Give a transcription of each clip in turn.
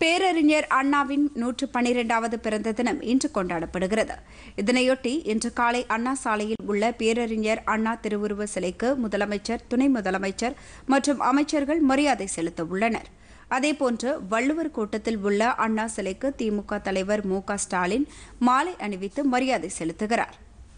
பேரறிஞர் அண்ணாவின் 112வது பிறந்த தினம் இன்று கொண்டாடப்படுகிறது. இதனையொட்டி இன்று காலை அண்ணா சாலையில் உள்ள பேரறிஞர் அண்ணா திருவுருவ சிலைக்கு முதலமைச்சர், துணை முதலமைச்சர் மற்றும் அமைச்சர்கள் மரியாதை செலுத்த உள்ளனர். அதேபோன்று வள்ளுவர் கோட்டத்தில் உள்ள அண்ணா சிலைக்கு திமுக தலைவர் மு.க.ஸ்டாலின் மாலை அணிவித்து மரியாதை செலுத்துகிறார்.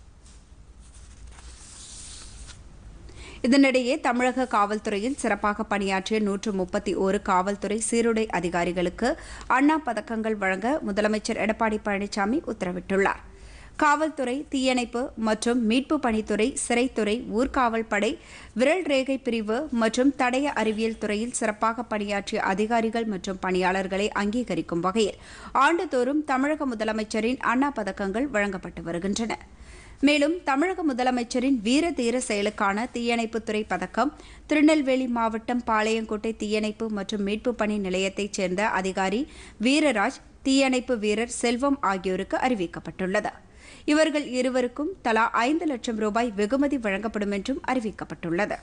இதனிடையே தமிழக காவல்துறையில் சிறப்பாக பணியாற்றிய 131 காவல்துறை சீருடை அதிகாரிகளுக்கு அண்ணா பதக்கங்கள் வழங்க முதலமைச்சர் எடப்பாடி பழனிசாமி உத்தரவிட்டுள்ளார். காவல்துறை, தீயணைப்பு மற்றும் மீட்பு பணித்துறை, சிறைத்துறை, ஊர்காவல் படை, விரல் ரேகை பிரிவு மற்றும் தடய அறிவியல் துறையில் சிறப்பாக பணியாற்றிய அதிகாரிகள் மற்றும் பணியாளர்களை அங்கீகரிக்கும் வகையில் ஆண்டுதோறும் தமிழக முதலமைச்சரின் அண்ணா பதக்கங்கள் வழங்கப்பட்டு வருகின்றன. மேலும் தமிழக முதலமைச்சரின் வீர தீர செயலுக்கான தீயணைப்புத்துறை பதக்கம் திருநெல்வேலி மாவட்டம் பாளையங்கோட்டை தீயணைப்பு மற்றும் மீட்பு பணி நிலையத்தைச் சேர்ந்த அதிகாரி வீரராஜ், தீயணைப்பு வீரர் செல்வம் ஆகியோருக்கு அறிவிக்கப்பட்டுள்ளது. இவர்கள் இருவருக்கும் தலா 5 லட்சம் ரூபாய் வெகுமதி வழங்கப்படும் என்றும் அறிவிக்கப்பட்டுள்ளது.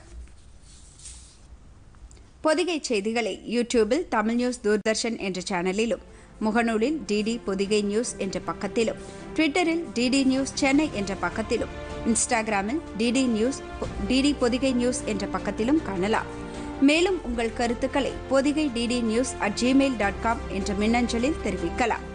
பொதிகை செய்திகளை யூடியூபில் தமிழ் நியூஸ் தூர்தர்ஷன் என்ற சேனலிலும், முகநூலில் டிடி பொதிகை நியூஸ் என்ற பக்கத்திலும், ட்விட்டரில் டிடி நியூஸ் சென்னை என்ற பக்கத்திலும், இன்ஸ்டாகிராமில் டிடி பொதிகை நியூஸ் என்ற பக்கத்திலும் காணலாம். மேலும் உங்கள் கருத்துக்களை பொதிகை DD news@gmail.com என்ற மின்னஞ்சலில் தெரிவிக்கலாம்.